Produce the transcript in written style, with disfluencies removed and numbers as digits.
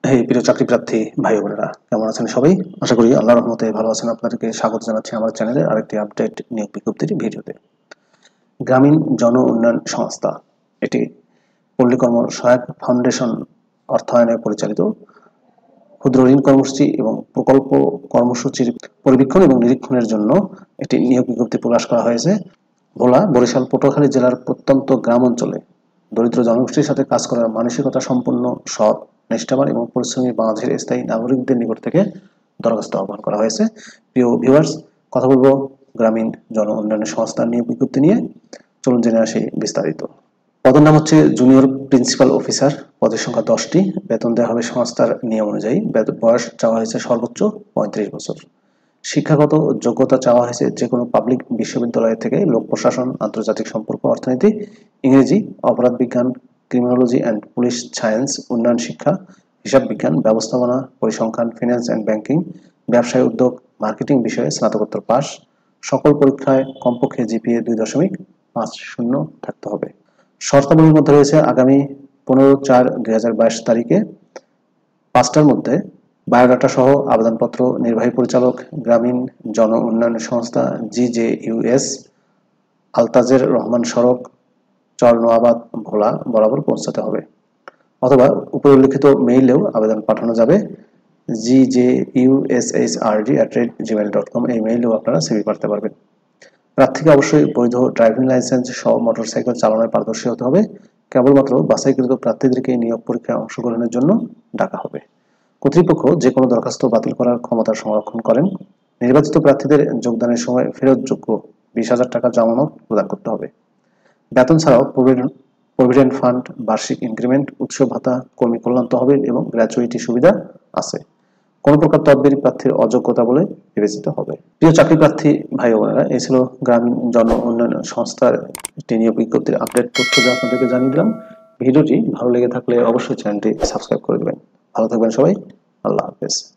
এই প্রিয় চাকরি প্রার্থী ভাই বোনেরা, কেমন আছেন সবাই? আশা করি আল্লাহর রহমতে ভালো আছেন। আপনাদেরকে স্বাগত জানাচ্ছি আমার চ্যানেলে আরেকটি আপডেট নিয়োগ বিজ্ঞপ্তির ভিডিওতে। গ্রামীণ জন উন্নয়ন সংস্থা, এটি পল্লী কর্ম সহায়ক ফাউন্ডেশন অর্থায়নে পরিচালিত ক্ষুদ্র ঋণ কর্মসূচি এবং প্রকল্প কর্মসূচির পরিবীক্ষণ এবং নিরীক্ষণের জন্য একটি নিয়োগ বিজ্ঞপ্তি প্রকাশ করা হয়েছে। ভোলা, বরিশাল, পটুয়াখালী জেলার প্রত্যন্ত গ্রাম অঞ্চলে দরিদ্র জনগোষ্ঠীর সাথে কাজ করার মানসিকতা সম্পন্ন সৎ, নিষ্ঠাবান এবং পরিশ্রমী বাংলাদেশের স্থায়ী নাগরিকদের নিকট থেকে দরখাস্ত আহ্বান করা হয়েছে। প্রিয় ভিউয়ার্স, কথা বলবো গ্রামীণ জন উন্নয়ন সংস্থার নিয়োগ বিজ্ঞপ্তি নিয়ে। চলুন জেনে আসি বিস্তারিত। পদের নাম হচ্ছে জুনিয়র প্রিন্সিপাল অফিসার। পদের সংখ্যা 10টি। বেতন দেওয়া হবে সংস্থার নিয়ম অনুযায়ী। বয়স চাওয়া হয়েছে সর্বোচ্চ 35 বছর। শিক্ষাগত যোগ্যতা চাওয়া হয়েছে যে কোনো পাবলিক বিশ্ববিদ্যালয় থেকে লোক প্রশাসন, আন্তর্জাতিক সম্পর্ক, অর্থনীতি, ইংরেজি, অপরাধ বিজ্ঞান, ক্রিমিনোলজি অ্যান্ড পুলিশ সায়েন্স, উন্নয়ন শিক্ষা, হিসাব বিজ্ঞান, ব্যবস্থাপনা, পরিসংখ্যান, ফিন্যান্স অ্যান্ড ব্যাংকিং, ব্যবসায় উদ্যোগ, মার্কেটিং বিষয়ে স্নাতকোত্তর পাস। সকল পরীক্ষায় কমপক্ষে জিপিএ 2.50 থাকতে হবে। শর্তাবলীর মধ্যে রয়েছে আগামী 15/4/2022 তারিখে 5টার মধ্যে বায়োডাটা সহ আবেদনপত্র নির্বাহী পরিচালক, গ্রামীণ জন উন্নয়ন সংস্থা GJUS, আলতাজের রহমান সড়ক, চর নোয়াবাদ, ভোলা বরাবর পৌঁছাতে হবে। অথবা উপরিল্লিখিত মেইলেও আবেদন পাঠানো যাবে। gjushhrd@gmail.com এই মেইলেও আপনারা সিভি পাঠাতে পারবেন। প্রার্থীকে অবশ্যই বৈধ ড্রাইভিং লাইসেন্স সহ মোটরসাইকেল চালানোয় পারদর্শী হতে হবে। কেবলমাত্র বাছাইকৃত প্রার্থীদেরকে নিয়োগ পরীক্ষায় অংশগ্রহণের জন্য ডাকা হবে। কর্তৃপক্ষ যে কোনো দরখাস্ত বাতিল করার ক্ষমতা সংরক্ষণ করেন। নির্বাচিত প্রার্থীদের যোগদানের সময় ফেরতযোগ্য 20,000 টাকা জামানত প্রদান করতে হবে। বেতন ছাড়াও প্রভিডেন্ট ফান্ড, বার্ষিক ইনক্রিমেন্ট, উৎসব ভাতা, কর্মী কল্যাণ তহবিল এবং গ্র্যাচুইটি সুবিধা আছে। কোনো প্রকার তদবির প্রার্থীর অযোগ্যতা বলে বিবেচিত হবে। প্রিয় চাকরি প্রার্থী ভাই বোনেরা, এই ছিল গ্রামীণ জন উন্নয়ন সংস্থার একটি নিয়োগ বিজ্ঞপ্তির আপডেট তথ্য যা আপনাদেরকে জানিয়ে দিলাম। ভিডিওটি ভালো লেগে থাকলে অবশ্যই চ্যানেলটি সাবস্ক্রাইব করে দেবেন। ভালো থাকবেন সবাই। আল্লাহ হাফেজ।